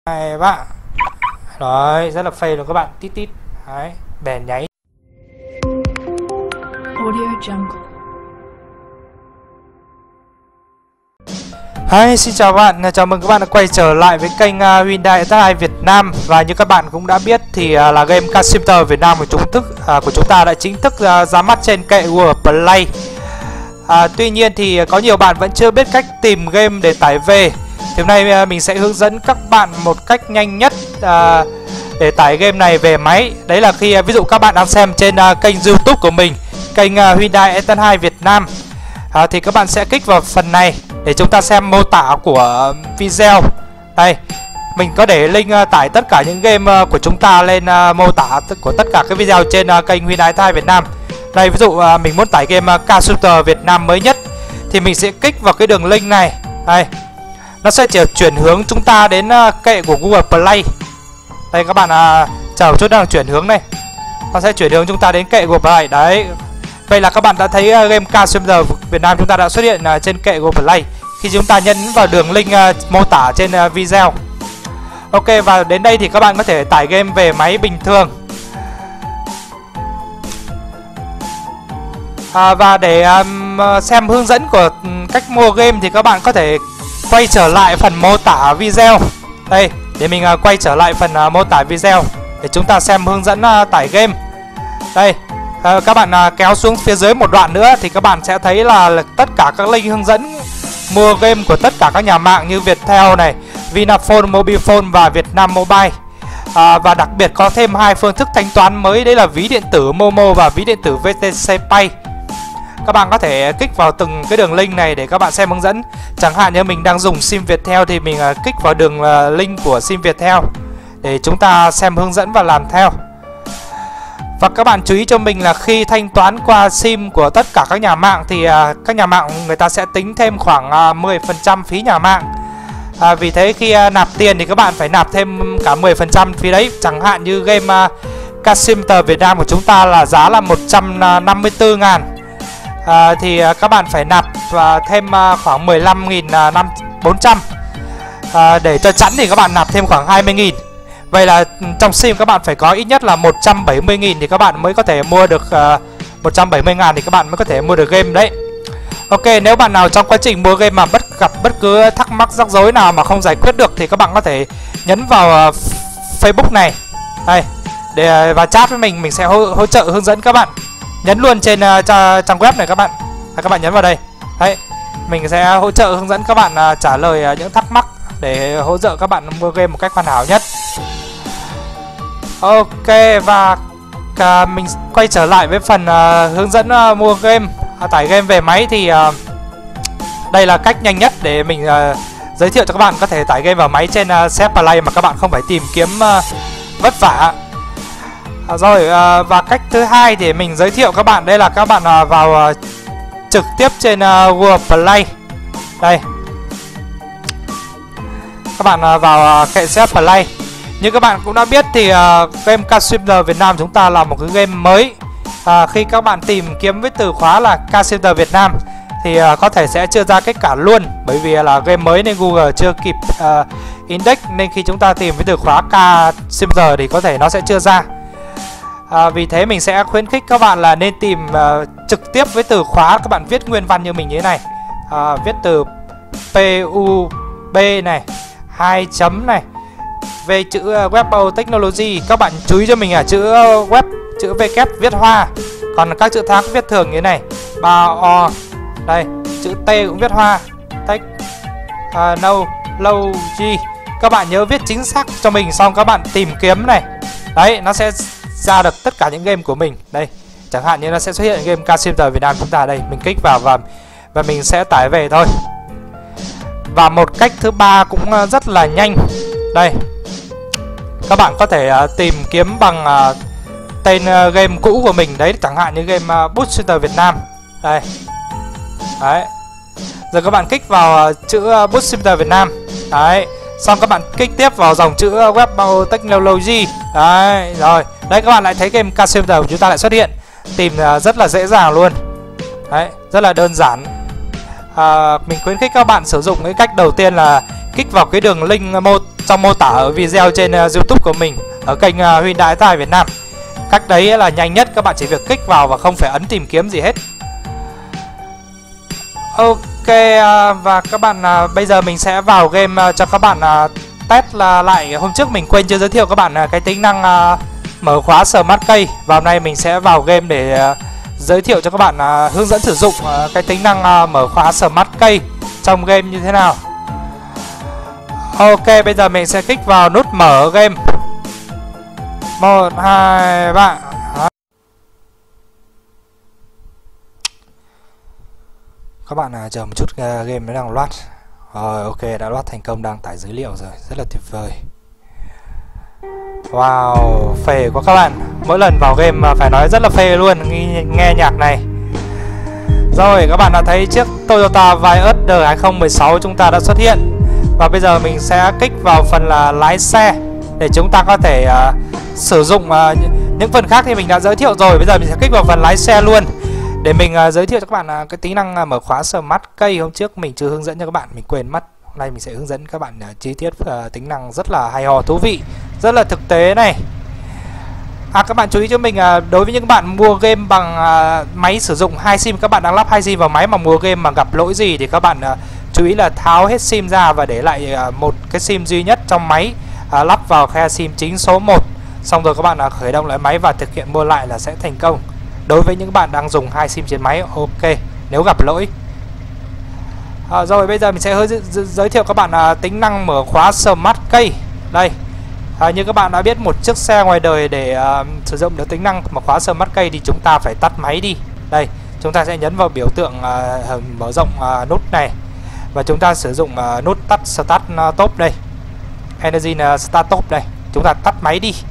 Hai bạn. Đấy, rất là phê luôn các bạn. Tít tít. Đấy, bèn nháy. Audio Jungle. Hi, xin chào bạn, chào mừng các bạn đã quay trở lại với kênh Hyundai X2 Việt Nam. Và như các bạn cũng đã biết thì là game Car Simulator Việt Nam của chúng ta đã chính thức ra mắt trên kệ Google Play. Tuy nhiên thì có nhiều bạn vẫn chưa biết cách tìm game để tải về. Thì hôm nay mình sẽ hướng dẫn các bạn một cách nhanh nhất để tải game này về máy. Đấy là khi ví dụ các bạn đang xem trên kênh YouTube của mình, kênh Hyundai X2 Việt Nam, thì các bạn sẽ kích vào phần này để chúng ta xem mô tả của video. Đây, mình có để link tải tất cả những game của chúng ta lên mô tả của tất cả các video trên kênh Hyundai X2 Việt Nam. Đây, ví dụ mình muốn tải game Car Simulator Việt Nam mới nhất thì mình sẽ kích vào cái đường link này. Đây, nó sẽ chuyển hướng chúng ta đến kệ của Google Play. Đây các bạn chờ một chút, đang chuyển hướng này. Nó sẽ chuyển hướng chúng ta đến kệ Google Play. Đấy, vậy là các bạn đã thấy game Car Simulator Việt Nam chúng ta đã xuất hiện trên kệ Google Play khi chúng ta nhấn vào đường link mô tả trên video. Ok, và đến đây thì các bạn có thể tải game về máy bình thường. Và để xem hướng dẫn của cách mua game thì các bạn có thể quay trở lại phần mô tả video. Đây, để mình quay trở lại phần mô tả video để chúng ta xem hướng dẫn tải game. Đây, các bạn kéo xuống phía dưới một đoạn nữa thì các bạn sẽ thấy là tất cả các link hướng dẫn mua game của tất cả các nhà mạng như Viettel này, Vinaphone, Mobifone và Vietnam Mobile. Và đặc biệt có thêm hai phương thức thanh toán mới, đấy là ví điện tử Momo và ví điện tử VTC Pay. Các bạn có thể kích vào từng cái đường link này để các bạn xem hướng dẫn. Chẳng hạn như mình đang dùng sim Viettel thì mình kích vào đường link của sim Viettel để chúng ta xem hướng dẫn và làm theo. Và các bạn chú ý cho mình là khi thanh toán qua sim của tất cả các nhà mạng thì các nhà mạng người ta sẽ tính thêm khoảng 10% phí nhà mạng. Vì thế khi nạp tiền thì các bạn phải nạp thêm cả 10% phí đấy. Chẳng hạn như game Car Simulator Việt Nam của chúng ta là giá là 154.000. Thì các bạn phải nạp thêm khoảng 15.400. Để cho chẵn thì các bạn nạp thêm khoảng 20.000. Vậy là trong sim các bạn phải có ít nhất là 170.000 thì các bạn mới có thể mua được 170.000 thì các bạn mới có thể mua được game đấy. Ok, nếu bạn nào trong quá trình mua game mà gặp bất cứ thắc mắc rắc rối nào mà không giải quyết được thì các bạn có thể nhấn vào Facebook này. Đây, để và chat với mình sẽ hỗ trợ hướng dẫn các bạn. Nhấn luôn trên trang web này các bạn. Các bạn nhấn vào đây. Đấy, mình sẽ hỗ trợ hướng dẫn các bạn trả lời những thắc mắc để hỗ trợ các bạn mua game một cách hoàn hảo nhất. Ok, và mình quay trở lại với phần hướng dẫn mua game, tải game về máy thì đây là cách nhanh nhất để mình giới thiệu cho các bạn có thể tải game vào máy trên CH Play mà các bạn không phải tìm kiếm vất vả. Rồi, và cách thứ hai thì mình giới thiệu các bạn đây là các bạn vào trực tiếp trên Google Play. Đây, các bạn vào kệ CH Play. Như các bạn cũng đã biết thì game Car Simulator Việt Nam chúng ta là một cái game mới. Khi các bạn tìm kiếm với từ khóa là Car Simulator Việt Nam thì có thể sẽ chưa ra kết quả luôn, bởi vì là game mới nên Google chưa kịp index, nên khi chúng ta tìm với từ khóa Car Simulator thì có thể nó sẽ chưa ra. Vì thế mình sẽ khuyến khích các bạn là nên tìm trực tiếp với từ khóa. Các bạn viết nguyên văn như mình như thế này, viết từ PUB này, 2 chấm này, về chữ Web Technology. Các bạn chú ý cho mình là chữ web, chữ W viết hoa, còn các chữ tháng viết thường như thế này, 3O. Đây, chữ T cũng viết hoa, Technology. Các bạn nhớ viết chính xác cho mình, xong các bạn tìm kiếm này. Đấy, nó sẽ ra được tất cả những game của mình. Đây, chẳng hạn như nó sẽ xuất hiện game Car Simulator Việt Nam chúng ta. Đây, mình kích vào và mình sẽ tải về thôi. Và một cách thứ ba cũng rất là nhanh. Đây, các bạn có thể tìm kiếm bằng tên game cũ của mình. Đấy, chẳng hạn như game Bus Simulator Việt Nam. Đây. Đấy. Rồi các bạn kích vào chữ Bus Simulator Việt Nam. Đấy. Xong các bạn kích tiếp vào dòng chữ Web Technology. Đấy, rồi. Đấy, các bạn lại thấy game Car Simulator của chúng ta lại xuất hiện. Tìm rất là dễ dàng luôn. Đấy, rất là đơn giản. Mình khuyến khích các bạn sử dụng cái cách đầu tiên là kích vào cái đường link trong mô tả ở video trên YouTube của mình ở kênh Hyundai Thai Việt Nam. Cách đấy là nhanh nhất, các bạn chỉ việc kích vào và không phải ấn tìm kiếm gì hết. Ok, và các bạn bây giờ mình sẽ vào game cho các bạn test lại. Hôm trước mình quên chưa giới thiệu các bạn cái tính năng mở khóa Smart Key. Và hôm nay mình sẽ vào game để giới thiệu cho các bạn hướng dẫn sử dụng cái tính năng mở khóa Smart Key trong game như thế nào. Ok, bây giờ mình sẽ kích vào nút mở game. 1, 2, 3. Các bạn chờ một chút, game nó đang load. Rồi, ok, đã load thành công, đang tải dữ liệu rồi, rất là tuyệt vời. Wow, phê quá các bạn. Mỗi lần vào game phải nói rất là phê luôn, nghe nhạc này. Rồi, các bạn đã thấy chiếc Toyota Vios R2016 chúng ta đã xuất hiện. Và bây giờ mình sẽ kích vào phần là lái xe để chúng ta có thể sử dụng những phần khác thì mình đã giới thiệu rồi. Bây giờ mình sẽ kích vào phần lái xe luôn để mình giới thiệu cho các bạn cái tính năng mở khóa Smart Key. Hôm trước mình chưa hướng dẫn cho các bạn, mình quên mất. Hôm nay mình sẽ hướng dẫn các bạn chi tiết tính năng rất là hay ho, thú vị, rất là thực tế này. Các bạn chú ý cho mình, đối với những bạn mua game bằng máy sử dụng 2 sim, các bạn đang lắp 2 sim vào máy mà mua game mà gặp lỗi gì thì các bạn chú ý là tháo hết sim ra và để lại một cái sim duy nhất trong máy, lắp vào khe sim chính số 1. Xong rồi các bạn khởi động lại máy và thực hiện mua lại là sẽ thành công. Đối với những bạn đang dùng 2 sim trên máy, ok, nếu gặp lỗi. Rồi bây giờ mình sẽ giới thiệu các bạn tính năng mở khóa Smart Key. Đây, như các bạn đã biết, một chiếc xe ngoài đời để sử dụng được tính năng mở khóa Smart Key thì chúng ta phải tắt máy đi. Đây, chúng ta sẽ nhấn vào biểu tượng mở rộng nút này và chúng ta sử dụng nút tắt Start Top đây, Energy Start Top đây, chúng ta tắt máy đi.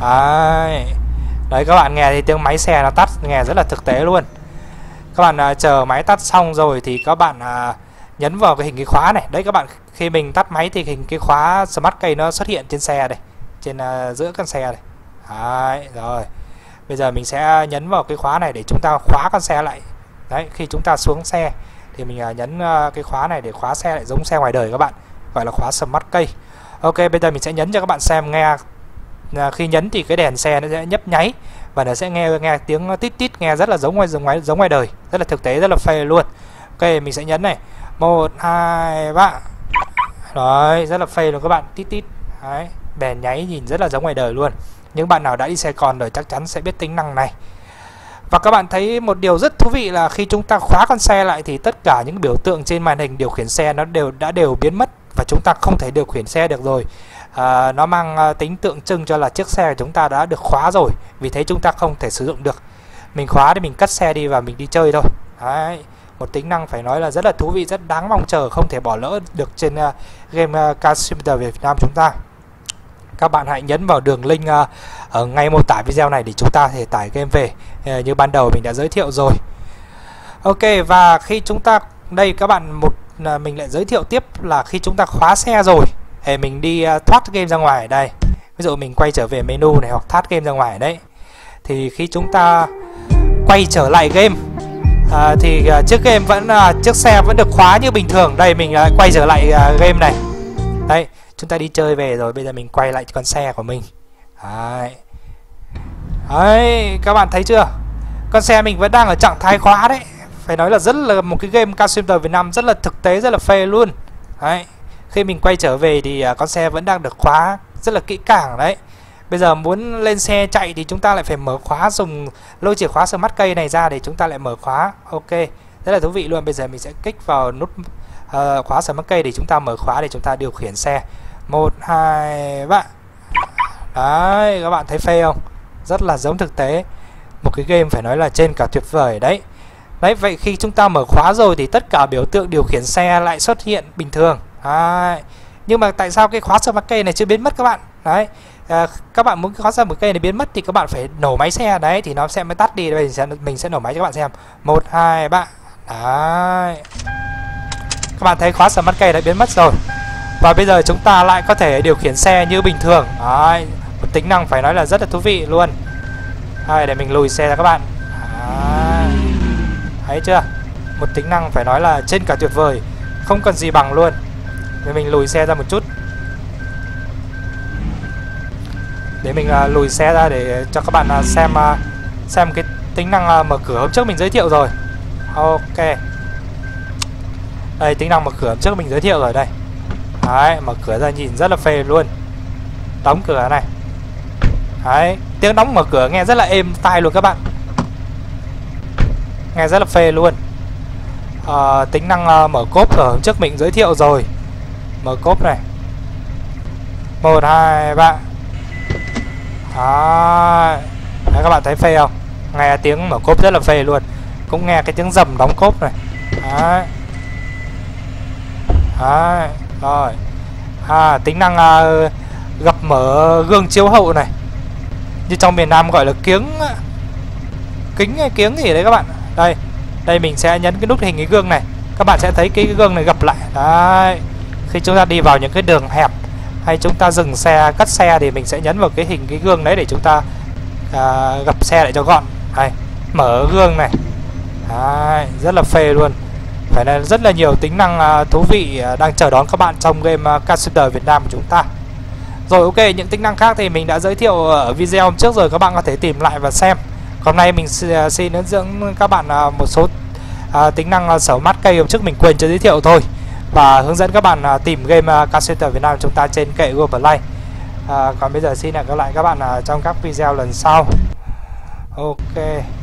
Đấy, các bạn nghe thì tiếng máy xe nó tắt, nghe rất là thực tế luôn. Các bạn chờ máy tắt xong rồi thì các bạn nhấn vào cái hình cái khóa này. Đấy các bạn, khi mình tắt máy thì hình cái khóa Smart Key nó xuất hiện trên xe đây, trên giữa con xe này. Đấy, rồi. Bây giờ mình sẽ nhấn vào cái khóa này để chúng ta khóa con xe lại. Đấy, khi chúng ta xuống xe thì mình nhấn cái khóa này để khóa xe lại giống xe ngoài đời các bạn, gọi là khóa Smart Key. Ok, bây giờ mình sẽ nhấn cho các bạn xem nghe. Khi nhấn thì cái đèn xe nó sẽ nhấp nháy và nó sẽ nghe tiếng tít tít, nghe rất là giống ngoài đời, rất là thực tế, rất là phê luôn. Ok, mình sẽ nhấn này, 1, 2, 3. Đấy, rất là phê luôn các bạn, tít tít. Đấy, đèn nháy nhìn rất là giống ngoài đời luôn. Những bạn nào đã đi xe con rồi chắc chắn sẽ biết tính năng này. Và các bạn thấy một điều rất thú vị là khi chúng ta khóa con xe lại thì tất cả những biểu tượng trên màn hình điều khiển xe nó đều biến mất và chúng ta không thể điều khiển xe được rồi. Nó mang tính tượng trưng cho là chiếc xe của chúng ta đã được khóa rồi, vì thế chúng ta không thể sử dụng được. Mình khóa để mình cất xe đi và mình đi chơi thôi. Đấy, một tính năng phải nói là rất là thú vị, rất đáng mong chờ, không thể bỏ lỡ được trên game Car Simulator Việt Nam chúng ta. Các bạn hãy nhấn vào đường link ở ngay mô tả video này để chúng ta thể tải game về, như ban đầu mình đã giới thiệu rồi. Ok, và khi chúng ta đây các bạn, mình lại giới thiệu tiếp là khi chúng ta khóa xe rồi thì mình đi thoát game ra ngoài đây. Ví dụ mình quay trở về menu này hoặc thoát game ra ngoài đấy, thì khi chúng ta quay trở lại game thì chiếc xe vẫn được khóa như bình thường. Đây mình quay trở lại game này. Đây, chúng ta đi chơi về rồi, bây giờ mình quay lại con xe của mình. Đấy, các bạn thấy chưa? Con xe mình vẫn đang ở trạng thái khóa đấy. Phải nói là rất là một cái game Car Simulator Việt Nam rất là thực tế, rất là phê luôn. Đấy, khi mình quay trở về thì con xe vẫn đang được khóa rất là kỹ càng đấy. Bây giờ muốn lên xe chạy thì chúng ta lại phải mở khóa, dùng lôi chìa khóa Smart Key này ra để chúng ta lại mở khóa. Ok, rất là thú vị luôn. Bây giờ mình sẽ kích vào nút khóa Smart Key để chúng ta mở khóa để chúng ta điều khiển xe. 1, 2, 3. Đấy, các bạn thấy phê không? Rất là giống thực tế. Một cái game phải nói là trên cả tuyệt vời đấy. Đấy, vậy khi chúng ta mở khóa rồi thì tất cả biểu tượng điều khiển xe lại xuất hiện bình thường. Đấy. Nhưng mà tại sao cái khóa Smart Key này chưa biến mất các bạn? Đấy, các bạn muốn cái khóa Smart Key này biến mất thì các bạn phải nổ máy xe đấy thì nó sẽ mới tắt đi. Đây mình sẽ nổ máy cho các bạn xem. 1, 2, 3. Đấy, các bạn thấy khóa Smart Key đã biến mất rồi. Và bây giờ chúng ta lại có thể điều khiển xe như bình thường. Đấy, một tính năng phải nói là rất là thú vị luôn. Đây, để mình lùi xe ra các bạn. Đấy, thấy chưa? Một tính năng phải nói là trên cả tuyệt vời, không cần gì bằng luôn. Để mình lùi xe ra một chút. Để mình lùi xe ra để cho các bạn xem cái tính năng mở cửa hôm trước mình giới thiệu rồi. Ok. Đây, tính năng mở cửa hôm trước mình giới thiệu rồi đây. Đấy, mở cửa ra nhìn rất là phê luôn. Đóng cửa này. Đấy, tiếng đóng mở cửa nghe rất là êm tai luôn các bạn. Nghe rất là phê luôn. Tính năng mở cốp ở hôm trước mình giới thiệu rồi. Mở cốp này. 1, 2, 3. Đấy, các bạn thấy phê không? Nghe tiếng mở cốp rất là phê luôn. Cũng nghe cái tiếng rầm đóng cốp này. Đấy. Đấy, rồi. Tính năng gập mở gương chiếu hậu này. Như trong miền Nam gọi là kính hay kiếng gì đấy các bạn. Đây, đây mình sẽ nhấn cái nút hình cái gương này. Các bạn sẽ thấy cái gương này gập lại. Đấy. Khi chúng ta đi vào những cái đường hẹp hay chúng ta dừng xe, cắt xe thì mình sẽ nhấn vào cái hình cái gương đấy để chúng ta gập xe lại cho gọn. Đây, mở gương này. Đấy, rất là phê luôn. Phải là rất là nhiều tính năng thú vị đang chờ đón các bạn trong game Car Shooter Việt Nam của chúng ta. Rồi, ok, những tính năng khác thì mình đã giới thiệu ở video hôm trước rồi, các bạn có thể tìm lại và xem. Hôm nay mình xin hướng dẫn các bạn một số tính năng sở mát cây hôm trước mình quên chưa giới thiệu thôi. Và hướng dẫn các bạn tìm game Car Shooter Việt Nam của chúng ta trên kệ Google Play. Còn bây giờ xin hẹn gặp lại các bạn trong các video lần sau. Ok.